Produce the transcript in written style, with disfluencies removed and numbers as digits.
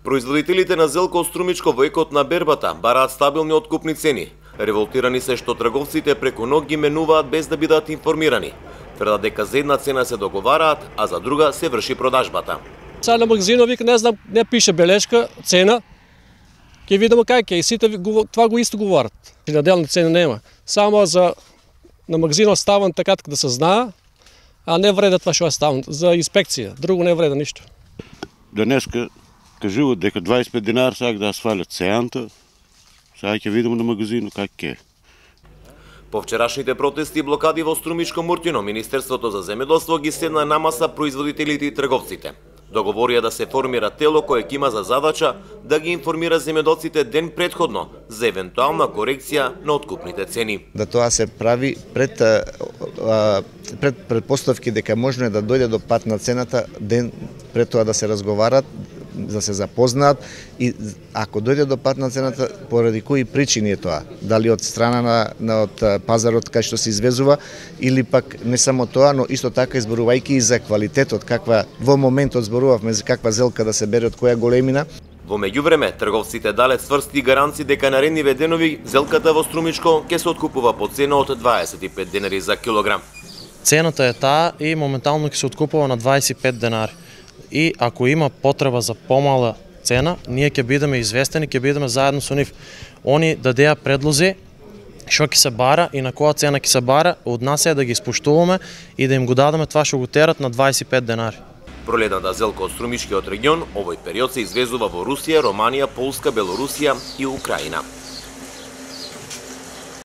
Производителите на зелко од Струмичко во екот на бербата бараат стабилни откупни цени. Револтирани се што трговците преку ног ги менуваат без да бидат информирани. Тврдат дека за една цена се договараат, а за друга се врши продажбата. Сега на магазинот вика, не знам, не пише бележка, цена. Ќе видиме како е и сите това го исто говорат. Наделни цени нема. Само на магазинот ставан така да се знае, а не вреда това што е ставан за инспекција. Друго не вреда ништо. Денеска кажуват дека 25 динар сак да свалят цената. Сега ќе видиме на магазинот како е. По вчерашните протести и блокади во Струмичко Муртино, Министерството за земјоделство ги седна на маса производителите и трговците. Договорија да се формира тело кое ќе има за задача да ги информира земјоделците ден претходно за евентуална корекција на откупните цени. Да тоа се прави пред предпоставки дека можно да дојде до пат на цената ден пред тоа да се разговарат, да се запознаат и ако дојде до пат на цената, поради кои причини е тоа? Дали од страна од пазарот кај што се извезува или пак не само тоа, но исто така изборувајќи и за квалитетот, каква во моментот зборувавме за каква зелка да се бере од која големина. Во меѓувреме, трговците дале цврсти гаранци дека наредниве денови зелката во Струмичко ќе се откупува по цена од 25 денари за килограм. Цената е таа и моментално ќе се откупува на 25 денари. И ако има потреба за помала цена, ние ќе бидеме известени, ќе бидеме заедно со нив. Они дадеа предлози што ќе се бара и на која цена ќе се бара, од нас е да ги испоштуваме и да им го дадеме това што го терат на 25 денари. Пролетната зелка од Струмичкиот регион овој период се извезува во Русија, Романија, Полска, Белорусија и Украина.